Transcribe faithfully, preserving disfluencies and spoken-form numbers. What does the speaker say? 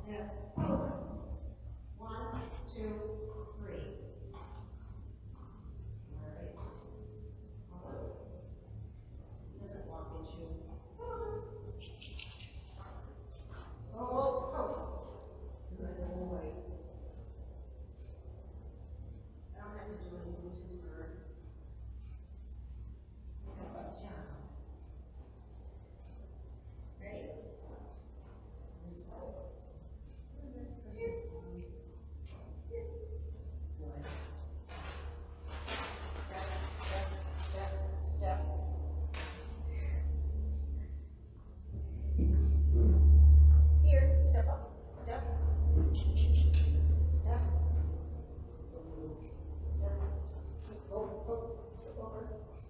step. One, two, three. All right. Doesn't walk at you. Oh, oh. Good boy. I don't have to do anything to her. Good job. Ready? This way. Here. Here. Good. Step, step, step, step. Here, step up, step, step, step, go, go, step over,